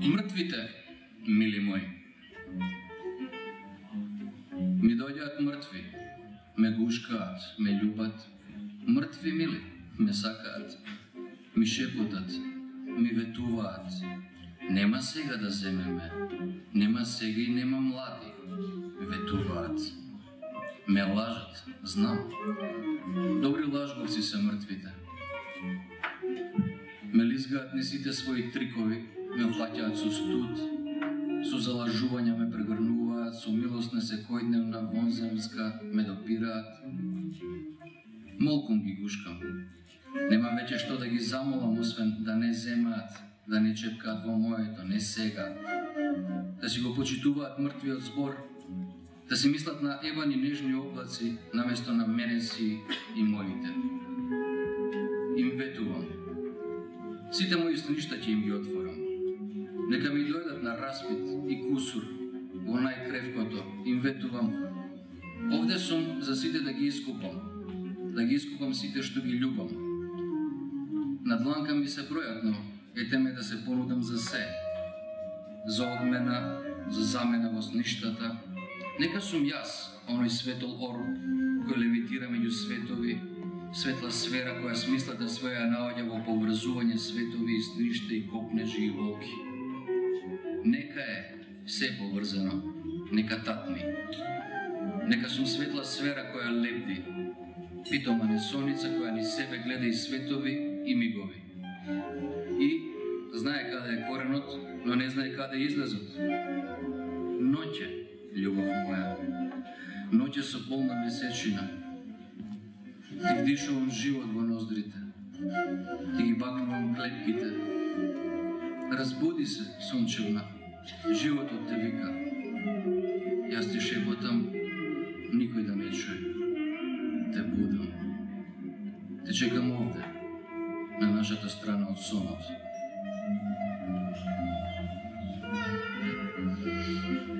Мртвите, мили мои, ми дојдеат мртви, ме гушкаат, ме љубат, мртви мили, ме сакаат, ми шепотат, ми ветуваат. Нема сега да земеме, нема сега и нема млади, ветуваат. Ме лажат, знам. Добри лажговци се мртвите. Ме лизгаат не сите своји трикови, ме фаќаат со студ, со залажувања ме прегрнуваат, со милост на секојдневна вонземска ме допираат. Молком ги гушкам. Нема веќе што да ги замолам, освен да не земаат, да не чепкаат во моето, не сега. Да си го почитуваат мртвиот збор, да си мислат на ебани нежни облаци, наместо на мене си и моите. Им ветувам. Сите мои сништа ќе им ги отворам. Нека ми дојдат на распит и кусур во најкревкото. Им ветувам. Овде сум за сите да ги искупам. Да ги искупам сите што ги љубам. На дланка ми се бројат, но ете ме да се понудам за се. За одмена, за замена во сништата. Нека сум јас, оној светол орб, кој левитира меѓу светови, светла сфера која смислата своја наоѓа во поврзување светови и сништа и копнежи и волки. Нека е се поврзано, нека татми. Нека сум светла сфера која лебди, питома несоница која ни себе гледа и светови и мигови. И знае каде е коренот, но не знае каде е излезот. Ноќе, љубов моја, ноќе со полна месечина, ти вдишувам живот во ноздрите, ти ги бакнувам клепките. Разбуди се, сончевна, животот те вика. Јас ти шепотам, никој да не чуе. Те будам. Те чекам овде, на нашата страна од сонот.